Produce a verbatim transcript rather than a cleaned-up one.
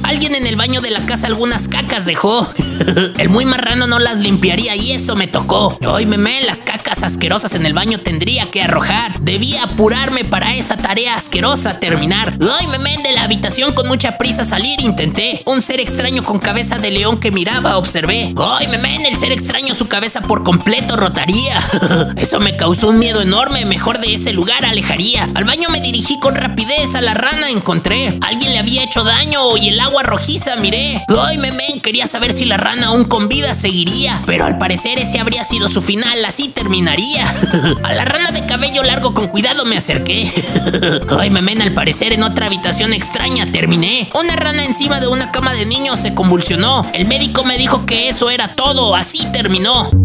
Alguien en el baño de la casa algunas cacas dejó. El muy marrano no las limpiaría y eso me tocó. Ay, memé, las cacas asquerosas en el baño tendría que arrojar. Debía apurarme para esa tarea asquerosa terminar. Ay, memé, de la habitación con mucha prisa salir intenté. Un ser extraño con cabeza de león que miraba observé. Ay, memé, el ser extraño su cabeza por completo rotaría. Eso me causó un miedo enorme, mejor de ese lugar alejaría. Al baño me dirigí con rapidez, a la rana encontré. Alguien le había hecho daño y el agua rojiza miré. Ay, memén, quería saber si la rana aún con vida seguiría, pero al parecer ese habría sido su final, así terminaría. A la rana de cabello largo con cuidado me acerqué. Ay, memén, al parecer en otra habitación extraña terminé. Una rana encima de una cama de niños se convulsionó. El médico me dijo que eso era todo, así terminó.